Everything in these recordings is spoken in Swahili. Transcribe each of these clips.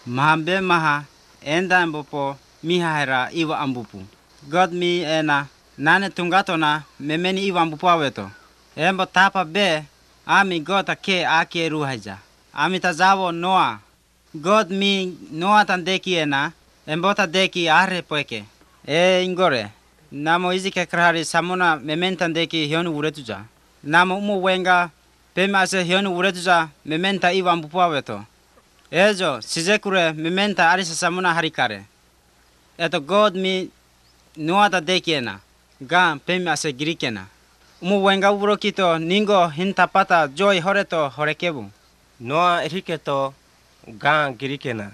Mahambe maha enda ambopo mihahera iwa ambupu. God mi ena nane tungatona memeni iwa ambupu aweto. Embo tapa be ami gota ke ake ruhaja. Ami tazawo Noa. God mi Noa tandeki ena embota deki ahre poeke. Ingore. Namo izike krahari samuna mementa deki hionu uretuja. Namo umu wenga pema ase hionu uretuja mementa iwa ambupu aweto. Ejo sizekure mementa arisa samuna harikare. Eto God mi Noa tandeki ena. Ga pema ase girikena. Umu wenga urokito ningo hintapata joy horeto horekebu. Noa eriketo ga girikena.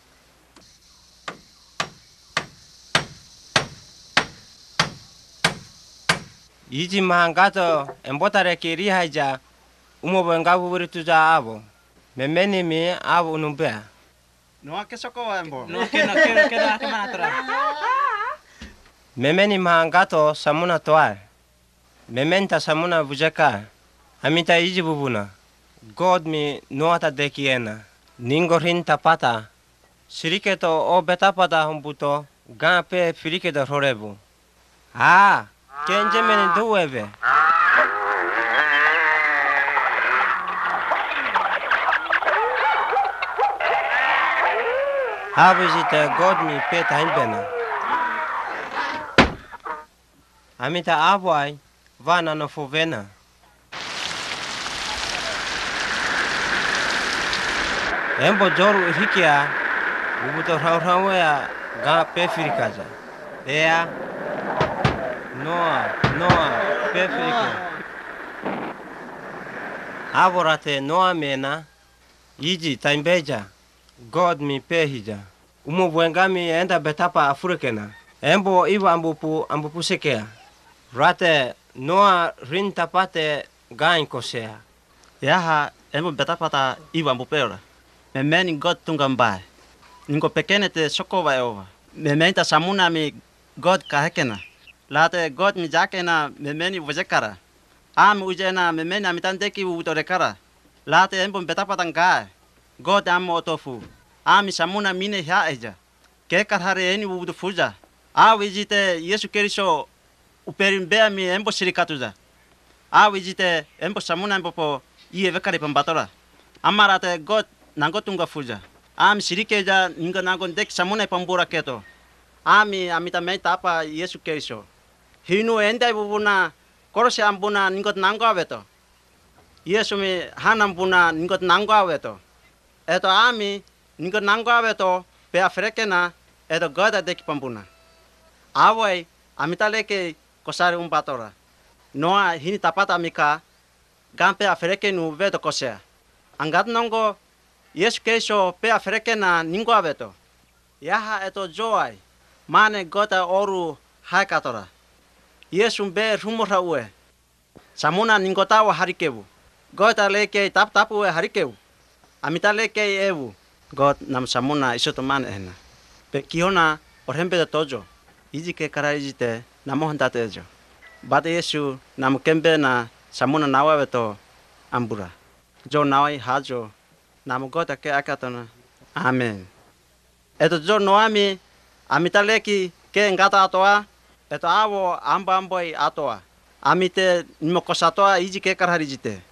Iji mahangato embotare kiri haja umu wenga urituja abo. Memeni mi abo unumbea. Noa kesoko wa embo. No kena kematra. Memeni mahangato samuna toa. Mementa samuna vujeka. Amita iji bubuna. God mi Noa tandeki ena. Ningo hintapata. Siriketo o betapata humbuto ga pe firiketo horebu. Kenje meni duwebe. Habijite God mi pe tahimbena. Amita abwai vana no fuvena. Embo joru hikia ubuto raurawea ga pe firikaja. Ea Noa pe firika. Aborate Noa mena iji taimbeja. God mi pe hija. Umu wengami enda betapa afurikena. Embo iwa ambupu sekea. Rate Noa rintapate gain kosea. Yaha embo betapata iwa ambupera. Memeni God tungambai. Ningo pekene te sokova eova. Mementa samuna mi God kahekena. Late God mi jakena memeni vojekara. Ami ujena memeni amitandeki utorekara. Late embo betapata ngai. God amo otofu. Ami samuna mine haeja. Kekar hare eni ubudu fuja. Wijite Yesu Keriso uperimbea mi embo sirikatuja. Wijite embo samuna embo po iye vekari pembatora. Amarate God nango tunga fuja. Ami sirikeja ninga nango dek samuna pambura keto. Ami amita meita apa Yesu Keriso. Hinu endai bubuna korose ambuna ningot nango aweto. Yesu mi hanambuna ningot nango aweto. Eto ami ningot nango aweto pe afrekena eto goda deki pambuna. Awai amita leke kosari umbatora. Noa hini tapata amika gampe afrekenu veto kosea. Angat nongo Yesu Keriso pe afrekena ningo aweto. Yaha eto joai mane goda oru haikatora. Yesu be rumora ue. Samuna ningotawa harikebu. Goda leke tapu ue harikebu. Amita leke ewu. God nam samuna isoto man ena. Pe kiona orhembe de tojo. Iji ke karaijite namohonta tejo. Bate Yesu nam kembe na samuna nawa veto ambura. Jo nawai hajo. Nam goda ke akatona. Amen. Eto jo noami amita leki ke ngata atoa. Eto awo amboi atoa. Amite nimokosatoa iji ke karaijite.